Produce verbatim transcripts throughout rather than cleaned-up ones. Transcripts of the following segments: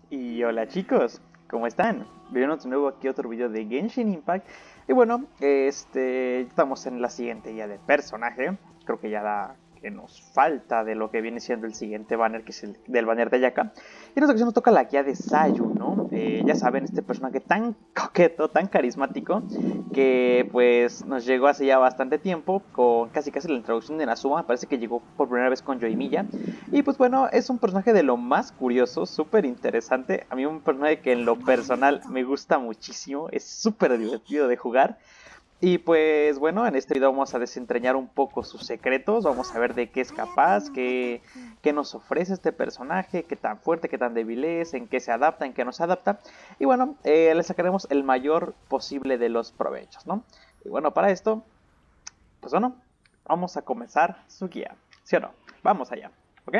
Y hola chicos, ¿cómo están? Bienvenidos de nuevo aquí a otro video de Genshin Impact. Y bueno, este, estamos en la siguiente ya de personaje. Creo que ya da que nos falta de lo que viene siendo el siguiente banner, que es el del banner de Ayaka. Y en esta ocasión nos toca la guía de Sayu, ¿no? Eh, ya saben, este personaje tan coqueto, tan carismático, que pues nos llegó hace ya bastante tiempo, con casi casi la introducción de Nazuma. Parece que llegó por primera vez con Yoimiya. Y pues bueno, es un personaje de lo más curioso, súper interesante. A mí un personaje que en lo personal me gusta muchísimo, es súper divertido de jugar. Y pues bueno, en este video vamos a desentrañar un poco sus secretos, vamos a ver de qué es capaz, qué, qué nos ofrece este personaje, qué tan fuerte, qué tan débil es, en qué se adapta, en qué no se adapta. Y bueno, eh, le sacaremos el mayor posible de los provechos, ¿no? Y bueno, para esto, pues bueno, vamos a comenzar su guía, ¿sí o no? Vamos allá, ¿ok?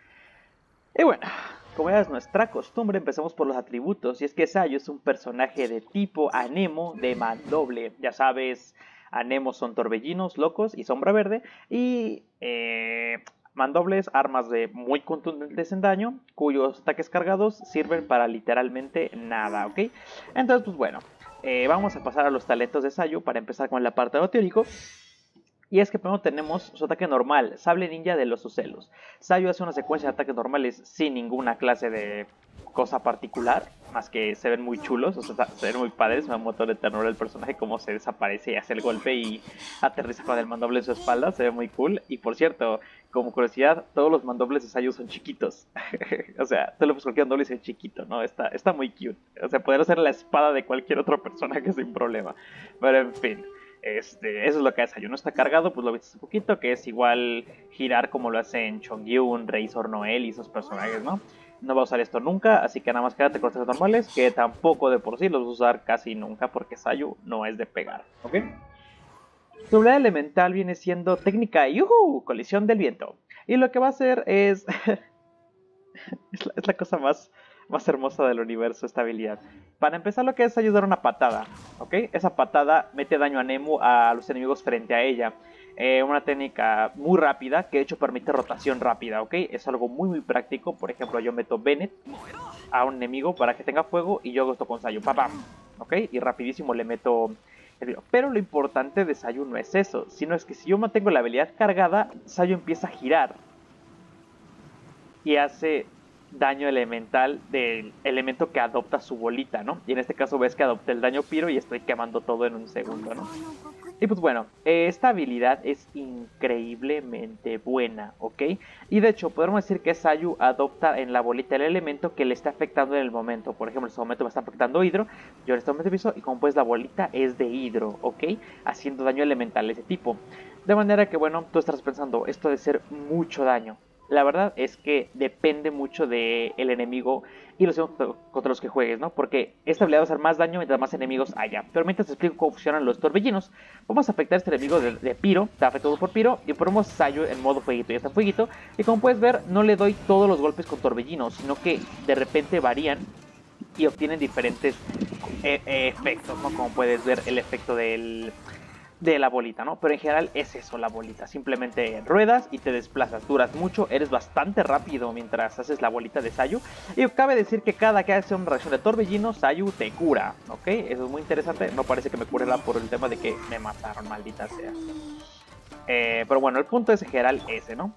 Y bueno, como ya es nuestra costumbre, empecemos por los atributos. Y es que Sayu es un personaje de tipo Anemo de mandoble. Ya sabes, Anemos son torbellinos, locos y sombra verde. Y eh, mandobles, armas de muy contundentes en daño, cuyos ataques cargados sirven para literalmente nada, ¿ok? Entonces, pues bueno, eh, vamos a pasar a los talentos de Sayu para empezar con el apartado teórico. Y es que primero tenemos su ataque normal, Sable Ninja de los Ocelos. Sayu hace una secuencia de ataques normales sin ninguna clase de cosa particular, más que se ven muy chulos, o sea, se ven muy padres, me da un montón de ternura el personaje, como se desaparece y hace el golpe y aterriza con el mandoble en su espalda, se ve muy cool. Y por cierto, como curiosidad, todos los mandobles de Sayu son chiquitos. O sea, tú le pones cualquier mandoble y es chiquito, ¿no? Está, está muy cute. O sea, podría ser la espada de cualquier otro personaje sin problema. Pero en fin. Este, eso es lo que hace Sayu, no está cargado, pues lo viste hace poquito, que es igual girar como lo hacen Chongyun, Razor Noel y esos personajes, ¿no? No va a usar esto nunca, así que nada más quédate con los normales, que tampoco de por sí los vas a usar casi nunca, porque Sayu no es de pegar, ¿ok? Su habilidad elemental viene siendo técnica ¡yuhu! Colisión del viento. Y lo que va a hacer es... es, la, es la cosa más... más hermosa del universo, esta habilidad. Para empezar, lo que es ayudar una patada, ¿ok? Esa patada mete daño a Nemu a los enemigos frente a ella. Eh, una técnica muy rápida, que de hecho permite rotación rápida, ¿ok? Es algo muy muy práctico. Por ejemplo, yo meto Bennett a un enemigo para que tenga fuego y yo hago esto con Sayu, ¡pam! ¿Ok? Y rapidísimo le meto... Pero lo importante de Sayu no es eso, sino es que si yo mantengo la habilidad cargada, Sayu empieza a girar y hace daño elemental del elemento que adopta su bolita, ¿no? Y en este caso ves que adopté el daño piro y estoy quemando todo en un segundo, ¿no? Y pues bueno, esta habilidad es increíblemente buena, ¿ok? Y de hecho, podemos decir que Sayu adopta en la bolita el elemento que le está afectando en el momento. Por ejemplo, en este momento me está afectando hidro, yo en este momento piso y como pues la bolita es de hidro, ¿ok? Haciendo daño elemental de ese tipo. De manera que, bueno, tú estás pensando, esto debe ser mucho daño. La verdad es que depende mucho del enemigo y los enemigos contra los que juegues, ¿no? Porque esta habilidad va a hacer más daño mientras más enemigos haya. Pero mientras te explico cómo funcionan los torbellinos, vamos a afectar a este enemigo de, de Piro, está afectado por Piro, y ponemos Sayu en modo fueguito, ya está en fueguito. Y como puedes ver, no le doy todos los golpes con torbellinos, sino que de repente varían y obtienen diferentes eh, eh, efectos, ¿no? Como puedes ver, el efecto del... de la bolita, ¿no? Pero en general es eso, la bolita. Simplemente ruedas y te desplazas. Duras mucho, eres bastante rápido mientras haces la bolita de Sayu. Y cabe decir que cada que hace una reacción de torbellino, Sayu te cura, ¿ok? Eso es muy interesante. No parece que me cure la por el tema de que me mataron, maldita sea. Eh, pero bueno, el punto es en general ese, ¿no?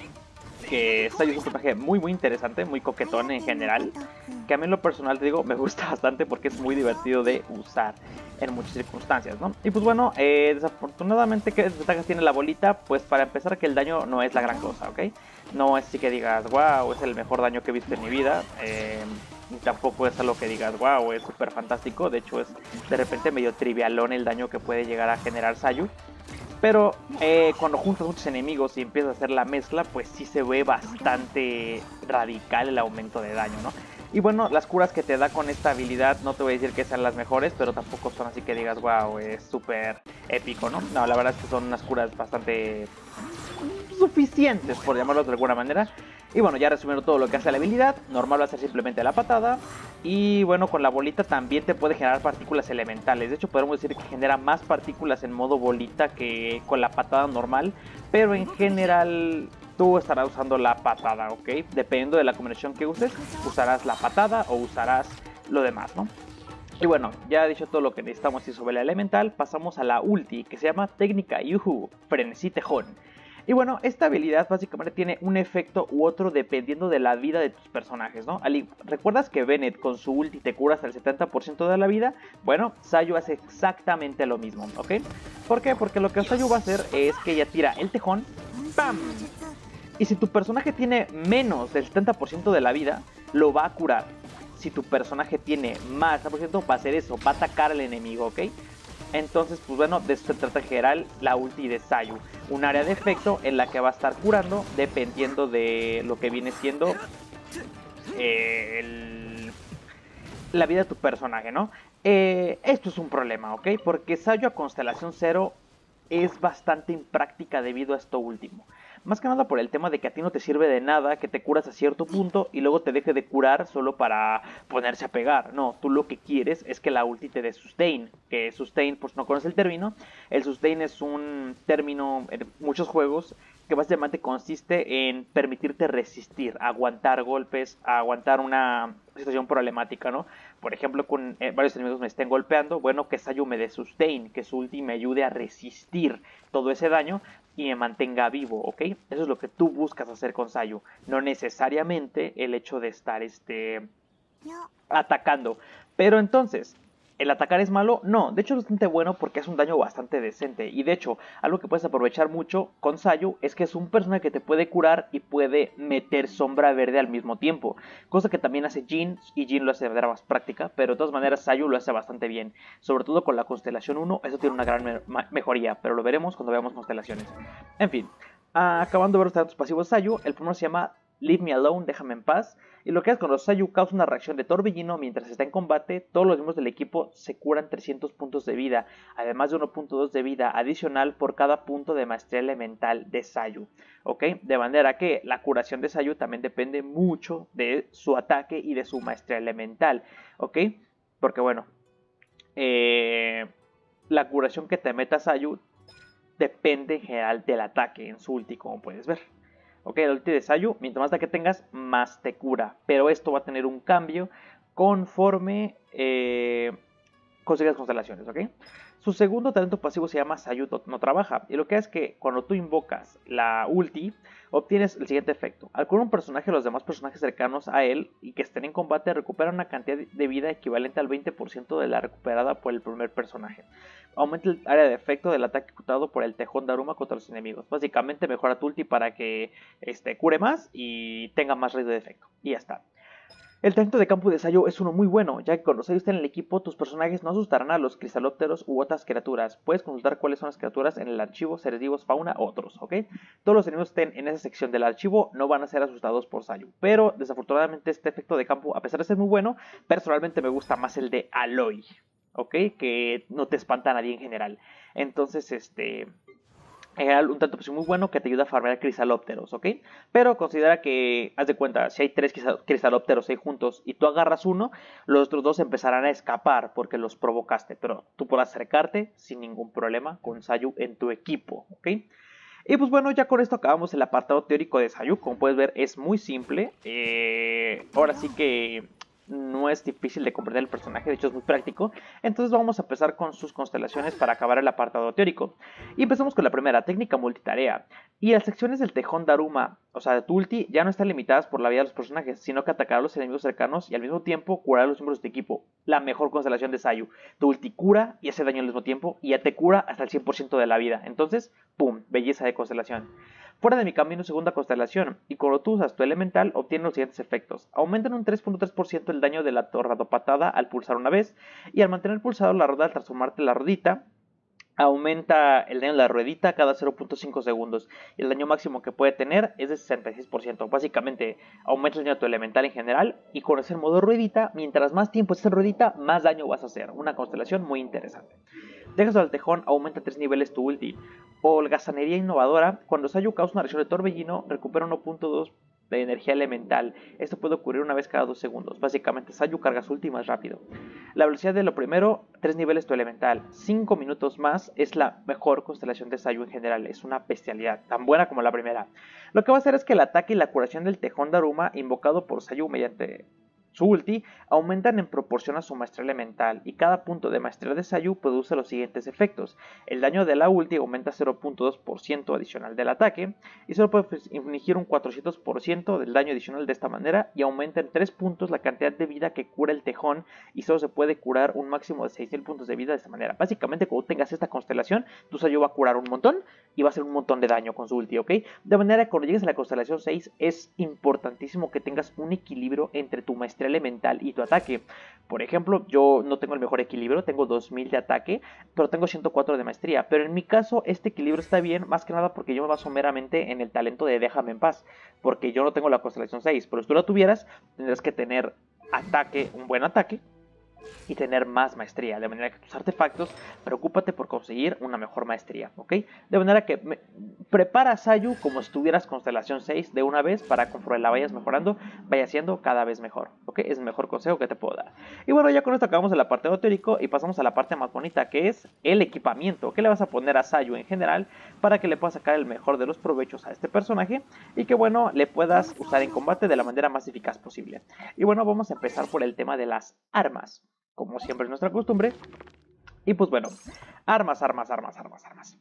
Que Sayu es un personaje muy muy interesante, muy coquetón en general, que a mí en lo personal te digo me gusta bastante porque es muy divertido de usar en muchas circunstancias, ¿no? Y pues bueno, eh, desafortunadamente, ¿qué desventajas tiene la bolita? Pues para empezar que el daño no es la gran cosa, ¿ok? No es así que digas, wow, es el mejor daño que he visto en mi vida, eh, tampoco es algo que digas, wow, es súper fantástico, de hecho es de repente medio trivialón el daño que puede llegar a generar Sayu. Pero eh, cuando juntas muchos enemigos y empiezas a hacer la mezcla, pues sí se ve bastante radical el aumento de daño, ¿no? Y bueno, las curas que te da con esta habilidad, no te voy a decir que sean las mejores, pero tampoco son así que digas, wow, es súper épico, ¿no? No, la verdad es que son unas curas bastante suficientes, por llamarlo de alguna manera. Y bueno, ya resumiendo todo lo que hace la habilidad, normal va a ser simplemente la patada. Y bueno, con la bolita también te puede generar partículas elementales. De hecho, podemos decir que genera más partículas en modo bolita que con la patada normal. Pero en general tú estarás usando la patada, ¿ok? Dependiendo de la combinación que uses, usarás la patada o usarás lo demás, ¿no? Y bueno, ya dicho todo lo que necesitamos y sobre la elemental, pasamos a la ulti, que se llama técnica Yuhu, frenesí tejón. Y bueno, esta habilidad básicamente tiene un efecto u otro dependiendo de la vida de tus personajes, ¿no? ¿Recuerdas que Bennett con su ulti te cura hasta el setenta por ciento de la vida? Bueno, Sayu hace exactamente lo mismo, ¿ok? ¿Por qué? Porque lo que Sayu va a hacer es que ella tira el tejón, ¡pam! Y si tu personaje tiene menos del setenta por ciento de la vida, lo va a curar. Si tu personaje tiene más, por ciento, va a hacer eso, va a atacar al enemigo, ¿ok? Entonces, pues bueno, de eso se trata en general la ulti de Sayu. Un área de efecto en la que va a estar curando dependiendo de lo que viene siendo eh, el, la vida de tu personaje, ¿no? Eh, esto es un problema, ¿ok? Porque Sayu a Constelación Cero es bastante impráctica debido a esto último. Más que nada por el tema de que a ti no te sirve de nada que te curas a cierto punto y luego te deje de curar solo para ponerse a pegar. No, tú lo que quieres es que la ulti te dé sustain. Que sustain, pues no conoces el término. El sustain es un término en muchos juegos que básicamente consiste en permitirte resistir, aguantar golpes, aguantar una situación problemática, ¿no? Por ejemplo, con eh, varios enemigos me estén golpeando, bueno, que Sayu me dé sustain, que su ulti me ayude a resistir todo ese daño y me mantenga vivo, ¿ok? Eso es lo que tú buscas hacer con Sayu, no necesariamente el hecho de estar este, atacando. Pero entonces, ¿el atacar es malo? No, de hecho es bastante bueno porque es un daño bastante decente. Y de hecho, algo que puedes aprovechar mucho con Sayu es que es un personaje que te puede curar y puede meter sombra verde al mismo tiempo. Cosa que también hace Jhin, y Jhin lo hace de manera más práctica, pero de todas maneras Sayu lo hace bastante bien. Sobre todo con la Constelación uno, eso tiene una gran me mejoría, pero lo veremos cuando veamos constelaciones. En fin, acabando de ver los talentos pasivos de Sayu, el primero se llama Leave Me Alone, déjame en paz. Y lo que hace con los Sayu causa una reacción de torbellino mientras está en combate. Todos los miembros del equipo se curan trescientos puntos de vida, además de uno punto dos de vida adicional por cada punto de maestría elemental de Sayu. ¿Ok? De manera que la curación de Sayu también depende mucho de su ataque y de su maestría elemental. ¿Ok? Porque bueno, eh, la curación que te meta Sayu depende en general del ataque en su ulti, como puedes ver. Ok, el ulti de Sayu, mientras más ataque tengas, más te cura. Pero esto va a tener un cambio conforme eh, consigas constelaciones, ¿ok? Su segundo talento pasivo se llama Sayu no trabaja. Y lo que es que cuando tú invocas la ulti, obtienes el siguiente efecto. Al curar un personaje, los demás personajes cercanos a él y que estén en combate recuperan una cantidad de vida equivalente al veinte por ciento de la recuperada por el primer personaje. Aumenta el área de efecto del ataque ejecutado por el tejón Daruma contra los enemigos. Básicamente mejora tu ulti para que este, cure más y tenga más rango de efecto. Y ya está. El talento de campo de Sayu es uno muy bueno, ya que cuando Sayu está en el equipo, tus personajes no asustarán a los cristalópteros u otras criaturas. Puedes consultar cuáles son las criaturas en el archivo, seres vivos, fauna, otros, ¿ok? Todos los enemigos que estén en esa sección del archivo no van a ser asustados por Sayu. Pero, desafortunadamente, este efecto de campo, a pesar de ser muy bueno, personalmente me gusta más el de Aloy, ¿ok? Que no te espanta a nadie en general. Entonces, este... en general, un tanto pues, muy bueno que te ayuda a farmear cristalópteros, ¿ok? Pero considera que, haz de cuenta, si hay tres cristalópteros ahí juntos y tú agarras uno, los otros dos empezarán a escapar porque los provocaste. Pero tú podrás acercarte sin ningún problema con Sayu en tu equipo, ¿ok? Y pues bueno, ya con esto acabamos el apartado teórico de Sayu. Como puedes ver, es muy simple. Eh, ahora sí que no es difícil de comprender el personaje, de hecho es muy práctico. Entonces vamos a empezar con sus constelaciones para acabar el apartado teórico. Y empezamos con la primera, técnica multitarea. Y las secciones del tejón Daruma, o sea de tu ulti, ya no están limitadas por la vida de los personajes, sino que atacar a los enemigos cercanos y al mismo tiempo curar a los miembros de tu equipo. La mejor constelación de Sayu. Tu ulti cura y hace daño al mismo tiempo y ya te cura hasta el cien por ciento de la vida. Entonces, ¡pum! Belleza de constelación. Fuera de mi camino, segunda constelación, y cuando tú usas tu elemental, obtienes los siguientes efectos. Aumentan un tres punto tres por ciento el daño de la torradopatada al pulsar una vez, y al mantener pulsado la rueda al transformarte en la ruedita, aumenta el daño de la ruedita cada cero punto cinco segundos, y el daño máximo que puede tener es de sesenta y seis por ciento. Básicamente, aumenta el daño de tu elemental en general, y con ese modo ruedita, mientras más tiempo estés en ruedita, más daño vas a hacer. Una constelación muy interesante. Dejas al tejón, aumenta tres niveles tu ulti. Holgazanería innovadora, cuando Sayu causa una reacción de torbellino, recupera uno punto dos de energía elemental. Esto puede ocurrir una vez cada dos segundos. Básicamente, Sayu carga su ulti más rápido. La velocidad de lo primero, tres niveles tu elemental. cinco minutos más es la mejor constelación de Sayu en general. Es una bestialidad, tan buena como la primera. Lo que va a hacer es que el ataque y la curación del Tejón Daruma, invocado por Sayu mediante su ulti, aumentan en proporción a su maestría elemental, y cada punto de maestría de Sayu produce los siguientes efectos. El daño de la ulti aumenta cero punto dos por ciento adicional del ataque, y solo puede infligir un cuatrocientos por ciento del daño adicional de esta manera, y aumenta en tres puntos la cantidad de vida que cura el tejón, y solo se puede curar un máximo de seis mil puntos de vida de esta manera. Básicamente, cuando tengas esta constelación, tu Sayu va a curar un montón, y va a hacer un montón de daño con su ulti, ¿ok? De manera que cuando llegues a la constelación seis, es importantísimo que tengas un equilibrio entre tu maestría elemental y tu ataque. Por ejemplo, yo no tengo el mejor equilibrio, tengo dos mil de ataque, pero tengo ciento cuatro de maestría. Pero en mi caso, este equilibrio está bien, más que nada porque yo me baso meramente en el talento de déjame en paz, porque yo no tengo la constelación seis, pero si tú la tuvieras, tendrás que tener ataque, un buen ataque, y tener más maestría, de manera que tus artefactos, preocúpate por conseguir una mejor maestría, ¿ok? De manera que me, prepara a Sayu como si estuvieras constelación seis de una vez, para conforme la vayas mejorando, vaya siendo cada vez mejor, ¿ok? Es el mejor consejo que te puedo dar. Y bueno, ya con esto acabamos el apartado teórico y pasamos a la parte más bonita, que es el equipamiento. ¿Qué le vas a poner a Sayu en general para que le puedas sacar el mejor de los provechos a este personaje y que, bueno, le puedas usar en combate de la manera más eficaz posible? Y bueno, vamos a empezar por el tema de las armas, como siempre es nuestra costumbre. Y pues bueno, armas, armas, armas, armas, armas.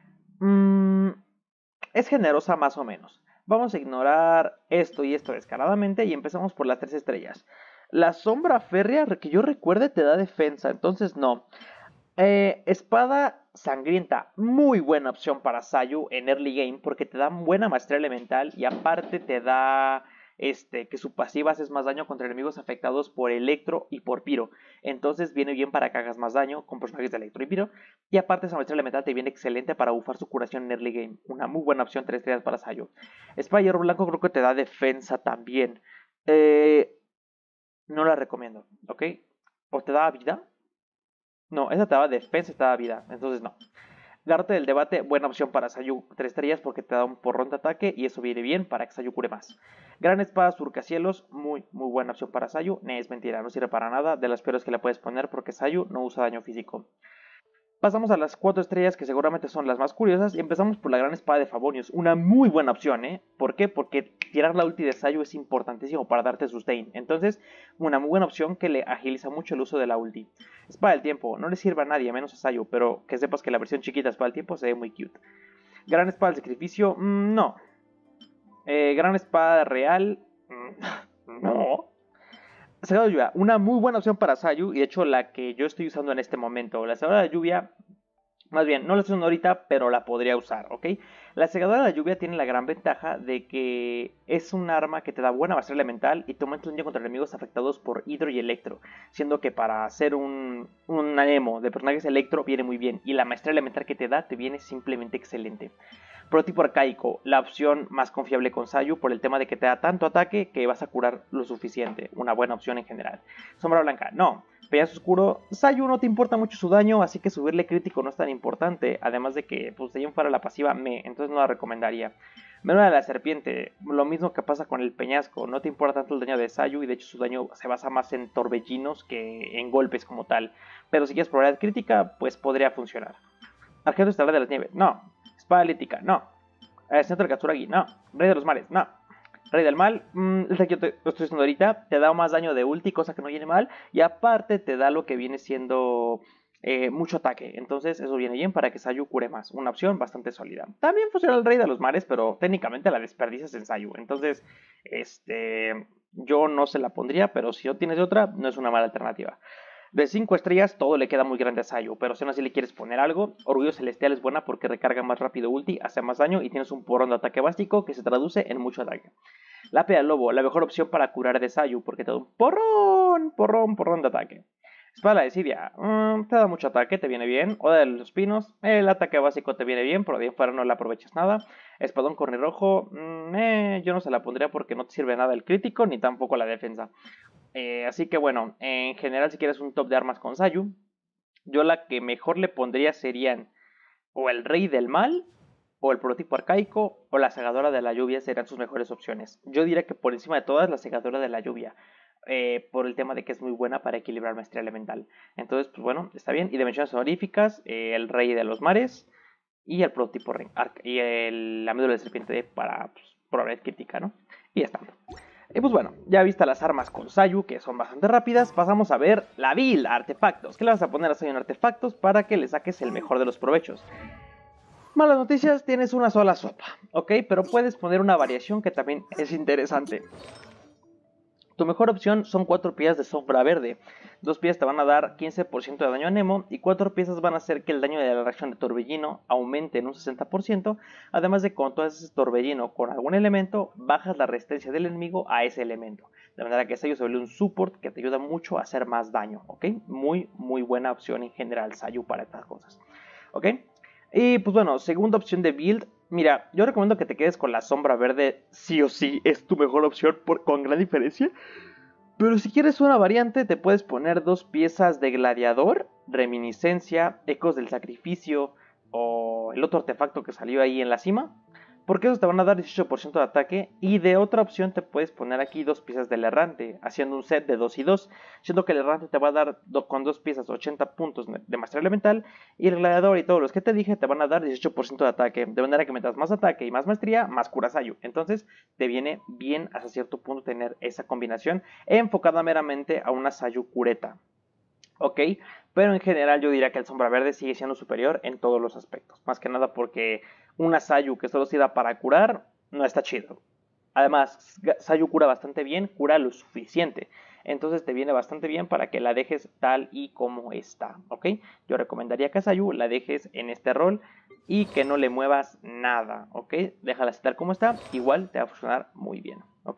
Mm, es generosa más o menos. Vamos a ignorar esto y esto descaradamente y empezamos por las tres estrellas. La sombra férrea, que yo recuerde, te da defensa, entonces no. Eh, espada sangrienta, muy buena opción para Sayu en early game porque te da buena maestría elemental y aparte te da este, que su pasiva hace más daño contra enemigos afectados por electro y por piro. Entonces viene bien para que hagas más daño con personajes de electro y piro. Y aparte esa maestría elemental te viene excelente para bufar su curación en early game. Una muy buena opción, tres estrellas para Sayu. Espada de hierro blanco creo que te da defensa también. Eh, no la recomiendo, ¿ok? ¿O te da vida? No, esa te da defensa y te da vida, entonces no. Garrote del debate, buena opción para Sayu, tres estrellas porque te da un porrón de ataque y eso viene bien para que Sayu cure más. Gran espada surcacielos, muy muy buena opción para Sayu. No es mentira, no sirve para nada, de las peores que le puedes poner porque Sayu no usa daño físico. Pasamos a las cuatro estrellas que seguramente son las más curiosas y empezamos por la gran espada de Favonius, una muy buena opción, ¿eh? ¿Por qué? Porque tirar la ulti de Sayu es importantísimo para darte sustain, entonces una muy buena opción que le agiliza mucho el uso de la ulti. Espada del tiempo, no le sirve a nadie, menos a Sayu, pero que sepas que la versión chiquita de espada del tiempo se ve muy cute. Gran espada del sacrificio, mmm, no. Eh, gran espada real, mmm, no. Secadora de lluvia, una muy buena opción para Sayu y de hecho la que yo estoy usando en este momento. La secadora de lluvia, más bien, no la estoy usando ahorita, pero la podría usar, ¿ok? La segadora de la lluvia tiene la gran ventaja de que es un arma que te da buena maestría elemental y te aumenta el daño contra enemigos afectados por hidro y electro, siendo que para hacer un, un anemo de personajes electro viene muy bien y la maestría elemental que te da te viene simplemente excelente. Prototipo arcaico, la opción más confiable con Sayu por el tema de que te da tanto ataque que vas a curar lo suficiente, una buena opción en general. Sombra blanca, no. Pedazo oscuro, Sayu no te importa mucho su daño, así que subirle crítico no es tan importante, además de que pues de ahí en fuera la pasiva me, entonces no la recomendaría. Melona de la serpiente, lo mismo que pasa con el peñasco, no te importa tanto el daño de Sayu y de hecho su daño se basa más en torbellinos que en golpes como tal, pero si quieres probabilidad crítica, pues podría funcionar. Arquero estelar de las nieves, no. Espada elíptica, no. Eh, Centro de Katsuragi, no. Rey de los mares, no. Rey del mal, mmm, el que yo te lo estoy diciendo ahorita, te da más daño de ulti, cosa que no viene mal, y aparte te da lo que viene siendo eh, mucho ataque, entonces eso viene bien para que Sayu cure más, una opción bastante sólida. También funciona el Rey de los mares, pero técnicamente la desperdicias en Sayu, entonces este, yo no se la pondría, pero si no tienes otra, no es una mala alternativa. De cinco estrellas, todo le queda muy grande a Sayu, pero si aún así le quieres poner algo, Orgullo Celestial es buena porque recarga más rápido ulti, hace más daño y tienes un porrón de ataque básico que se traduce en mucho ataque. Lápida del Lobo, la mejor opción para curar de Sayu porque te da un porrón, porrón, porrón de ataque. Espada de Desidia, mmm, te da mucho ataque, te viene bien. Oda de los Pinos, el ataque básico te viene bien, pero de ahí fuera no le aprovechas nada. Espadón Cornirrojo, mmm, eh, yo no se la pondría porque no te sirve nada el crítico ni tampoco la defensa. Eh, así que bueno, en general si quieres un top de armas con Sayu, yo la que mejor le pondría serían o el Rey del Mal o el prototipo arcaico, o la segadora de la lluvia serían sus mejores opciones. Yo diría que por encima de todas, la segadora de la lluvia. Eh, por el tema de que es muy buena para equilibrar maestría elemental. Entonces, pues bueno, está bien. Y dimensiones honoríficas, eh, el rey de los mares y el prototipo ring, y el, la médula de serpiente para pues, probabilidad crítica, ¿no? Y ya está. Y pues bueno, ya viste las armas con Sayu, que son bastante rápidas, pasamos a ver la build, artefactos. ¿Qué le vas a poner a Sayu en artefactos para que le saques el mejor de los provechos? Malas noticias, tienes una sola sopa, ¿ok? Pero puedes poner una variación que también es interesante. Tu mejor opción son cuatro piezas de sombra verde. Dos piezas te van a dar quince por ciento de daño a Nemo y cuatro piezas van a hacer que el daño de la reacción de torbellino aumente en un sesenta por ciento. Además de que cuando tú haces torbellino con algún elemento, bajas la resistencia del enemigo a ese elemento. De manera que Sayu se vuelve un support que te ayuda mucho a hacer más daño, ¿ok? Muy, muy buena opción en general Sayu para estas cosas, ¿ok? Y pues bueno, segunda opción de build. Mira, yo recomiendo que te quedes con la sombra verde, sí o sí, es tu mejor opción por, con gran diferencia. Pero si quieres una variante, te puedes poner dos piezas de gladiador, reminiscencia, ecos del sacrificio o el otro artefacto que salió ahí en la cima. Porque esos te van a dar dieciocho por ciento de ataque. Y de otra opción te puedes poner aquí dos piezas del errante, haciendo un set de dos y dos. Siendo que el errante te va a dar do, con dos piezas ochenta puntos de maestría elemental. Y el gladiador y todos los que te dije te van a dar dieciocho por ciento de ataque. De manera que mientras más ataque y más maestría, más cura Sayu. Entonces te viene bien hasta cierto punto tener esa combinación enfocada meramente a una Sayu cureta. Ok, pero en general yo diría que el sombra verde sigue siendo superior en todos los aspectos. Más que nada porque una Sayu que solo sirva para curar no está chido. Además, Sayu cura bastante bien, cura lo suficiente. Entonces te viene bastante bien para que la dejes tal y como está, ¿ok? Yo recomendaría que a Sayu la dejes en este rol y que no le muevas nada, ¿ok? Déjala tal como está, igual te va a funcionar muy bien, ¿ok?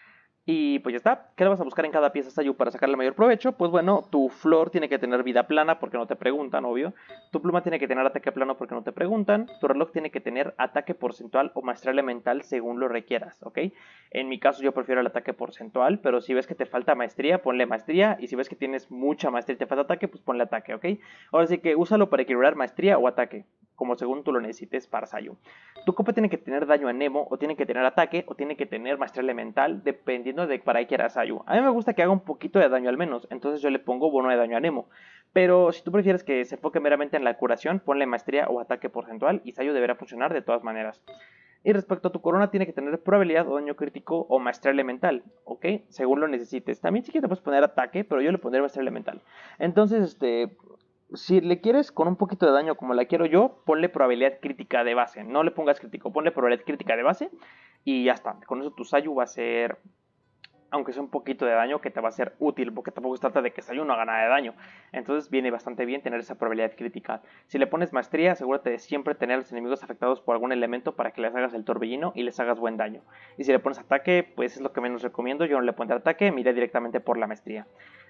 Y pues ya está. ¿Qué le vas a buscar en cada pieza Sayu para sacarle mayor provecho? Pues bueno, tu flor tiene que tener vida plana porque no te preguntan, obvio. Tu pluma tiene que tener ataque plano porque no te preguntan. Tu reloj tiene que tener ataque porcentual o maestría elemental según lo requieras, ¿ok? En mi caso yo prefiero el ataque porcentual, pero si ves que te falta maestría, ponle maestría. Y si ves que tienes mucha maestría y te falta ataque, pues ponle ataque, ¿ok? Ahora sí que úsalo para equilibrar maestría o ataque, como según tú lo necesites para Sayu. Tu copa tiene que tener daño a Nemo, o tiene que tener ataque, o tiene que tener maestría elemental, dependiendo de para qué quieras Sayu. A mí me gusta que haga un poquito de daño al menos, entonces yo le pongo bono de daño a Nemo. Pero si tú prefieres que se enfoque meramente en la curación, ponle maestría o ataque porcentual y Sayu deberá funcionar de todas maneras. Y respecto a tu corona, tiene que tener probabilidad o daño crítico o maestría elemental, ¿ok? Según lo necesites. También sí que te puedes poner ataque, pero yo le pondré maestría elemental. Entonces, este... si le quieres con un poquito de daño como la quiero yo, ponle probabilidad crítica de base. No le pongas crítico, ponle probabilidad crítica de base y ya está. Con eso tu Sayu va a ser, aunque sea un poquito de daño, que te va a ser útil, porque tampoco se trata de que Sayu no haga nada de daño. Entonces viene bastante bien tener esa probabilidad crítica. Si le pones maestría, asegúrate de siempre tener a los enemigos afectados por algún elemento para que les hagas el torbellino y les hagas buen daño. Y si le pones ataque, pues es lo que menos recomiendo. Yo no le pondré ataque, me iré directamente por la maestría.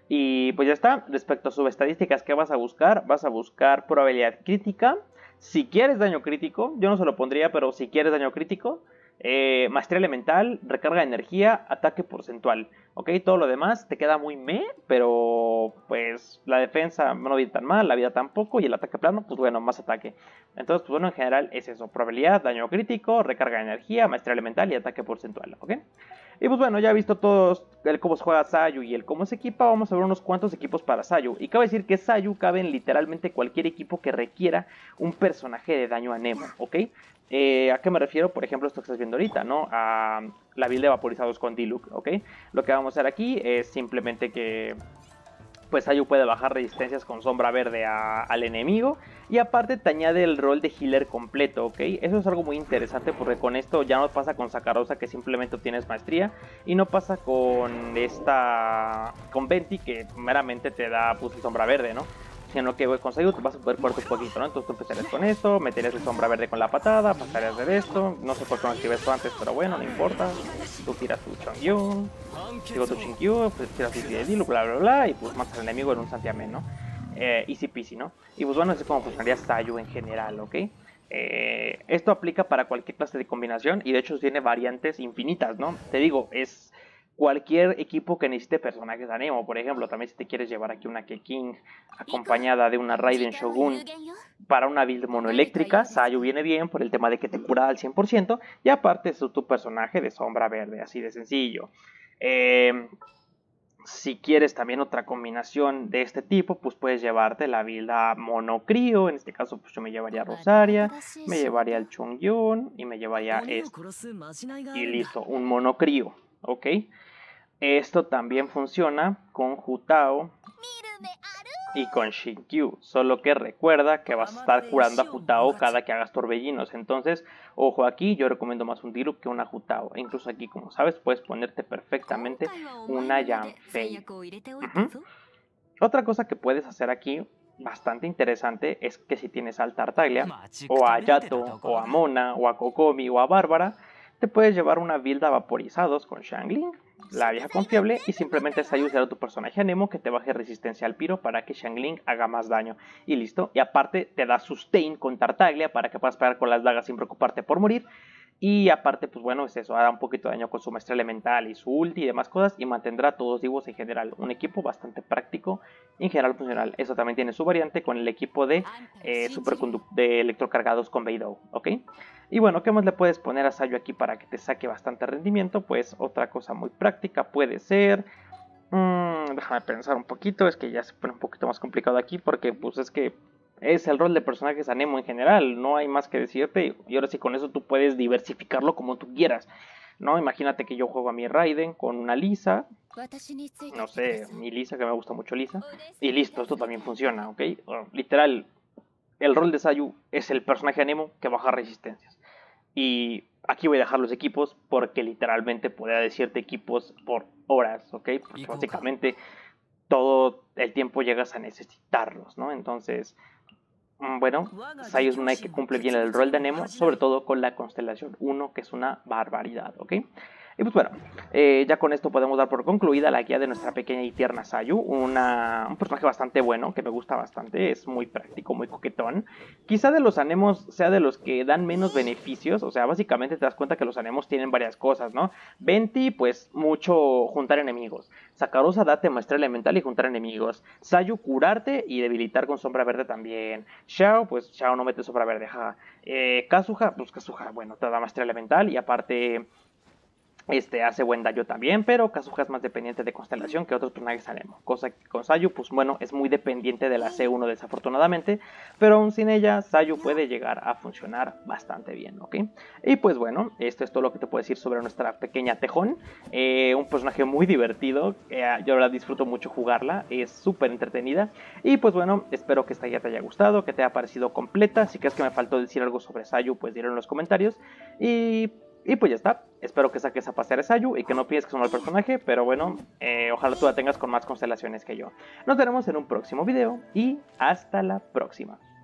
Y pues ya está. Respecto a sus estadísticas, ¿qué vas a buscar? Vas a buscar probabilidad crítica. Si quieres daño crítico, yo no se lo pondría, pero si quieres daño crítico, eh, maestría elemental, recarga de energía, ataque porcentual. Ok, todo lo demás te queda muy meh, pero pues la defensa no viene tan mal, la vida tampoco, y el ataque plano, pues bueno, más ataque. Entonces, pues bueno, en general es eso: probabilidad, daño crítico, recarga de energía, maestría elemental y ataque porcentual. Ok. Y pues bueno, ya he visto todos el cómo se juega Sayu y el cómo se equipa. Vamos a ver unos cuantos equipos para Sayu. Y cabe decir que Sayu cabe en literalmente cualquier equipo que requiera un personaje de daño a Nemo, ¿ok? Eh, ¿A qué me refiero? Por ejemplo, esto que estás viendo ahorita, ¿no? A la build de vaporizados con Diluc, ¿ok? Lo que vamos a hacer aquí es simplemente que pues Sayu puede bajar resistencias con sombra verde a, al enemigo. Y aparte te añade el rol de healer completo, ¿ok? Eso es algo muy interesante porque con esto ya no pasa con Sakarosa, que simplemente obtienes maestría. Y no pasa con esta... con Venti, que meramente te da pues sombra verde, ¿no? Sino que con Sayu te vas a poder jugar un poquito, ¿no? Entonces tú empezarías con esto, meterías el sombra verde con la patada, pasarías de esto. No sé por qué no activé esto antes, pero bueno, no importa. Tú tiras tu Chongyun, digo tu Chinkyu, pues tiras tu de Diluc, bla bla bla, y pues matas al enemigo en un santiamén, ¿no? Eh, easy peasy, ¿no? Y pues bueno, así es como funcionaría Sayu en general, ¿ok? Eh, esto aplica para cualquier clase de combinación y de hecho tiene variantes infinitas, ¿no? Te digo, es cualquier equipo que necesite personajes anemo. Por ejemplo, también si te quieres llevar aquí una Keking acompañada de una Raiden Shogun para una build monoeléctrica, Sayu viene bien por el tema de que te cura al cien por ciento y aparte es tu personaje de sombra verde, así de sencillo. Eh, si quieres también otra combinación de este tipo, pues puedes llevarte la build a Monocrio. En este caso pues yo me llevaría a Rosaria, me llevaría al Chongyun y me llevaría este. Y listo, un Monocrio, ¿ok? Esto también funciona con Jutao y con Shinkyu, solo que recuerda que vas a estar curando a Jutao cada que hagas torbellinos. Entonces, ojo aquí, yo recomiendo más un Diluc que una Jutao. E incluso aquí, como sabes, puedes ponerte perfectamente una Yanfei. Uh-huh. Otra cosa que puedes hacer aquí, bastante interesante, es que si tienes al Tartaglia, o a Yato, o a Mona, o a Kokomi, o a Bárbara, te puedes llevar una build a vaporizados con Xiangling, la vieja confiable, y simplemente es ayudar a tu personaje anemo que te baje resistencia al piro para que Xiangling haga más daño. Y listo. Y aparte te da sustain con Tartaglia para que puedas pegar con las dagas sin preocuparte por morir. Y aparte, pues bueno, es eso, hará un poquito de daño con su maestría elemental y su ulti y demás cosas, y mantendrá a todos vivos en general. Un equipo bastante práctico y en general funcional. Eso también tiene su variante con el equipo de, eh, de electrocargados con Beidou, ¿ok? Y bueno, ¿qué más le puedes poner a Sayu aquí para que te saque bastante rendimiento? Pues otra cosa muy práctica puede ser... Mmm, déjame pensar un poquito, es que ya se pone un poquito más complicado aquí porque pues es que es el rol de personajes anemo en general, no hay más que decirte, y ahora sí con eso tú puedes diversificarlo como tú quieras, ¿no? Imagínate que yo juego a mi Raiden con una Lisa, no sé, mi Lisa, que me gusta mucho Lisa, y listo, esto también funciona, ¿ok? Literal, el rol de Sayu es el personaje anemo que baja resistencias. Y aquí voy a dejar los equipos porque literalmente podría decirte equipos por horas, ¿ok? Porque básicamente todo el tiempo llegas a necesitarlos, ¿no? Entonces, bueno, Sayu es una que cumple bien el rol de anemo, sobre todo con la constelación uno, que es una barbaridad, ¿ok? Y pues bueno, eh, ya con esto podemos dar por concluida la guía de nuestra pequeña y tierna Sayu, una, un personaje bastante bueno, que me gusta bastante, es muy práctico, muy coquetón. Quizá de los anemos sea de los que dan menos beneficios, o sea, básicamente te das cuenta que los anemos tienen varias cosas, ¿no? Venti, pues mucho juntar enemigos. Sakarosa date maestría elemental y juntar enemigos. Sayu curarte y debilitar con sombra verde también. Xiao, pues Xiao no mete sombra verde, ja. Eh, Kazuha, pues Kazuha, bueno, te da maestría elemental y aparte... Este hace buen daño también, pero Kazuha es más dependiente de constelación que otros personajes anemo. Cosa que con Sayu, pues bueno, es muy dependiente de la C uno desafortunadamente, pero aún sin ella, Sayu puede llegar a funcionar bastante bien, ¿ok? Y pues bueno, esto es todo lo que te puedo decir sobre nuestra pequeña Tejón. Eh, un personaje muy divertido, eh, yo ahora disfruto mucho jugarla, es súper entretenida. Y pues bueno, espero que esta guía te haya gustado, que te haya parecido completa. Si crees que me faltó decir algo sobre Sayu, pues dilo en los comentarios. Y... Y pues ya está, espero que saques a pasear a Sayu y que no pienses que es un mal personaje, pero bueno, eh, ojalá tú la tengas con más constelaciones que yo. Nos veremos en un próximo video y hasta la próxima.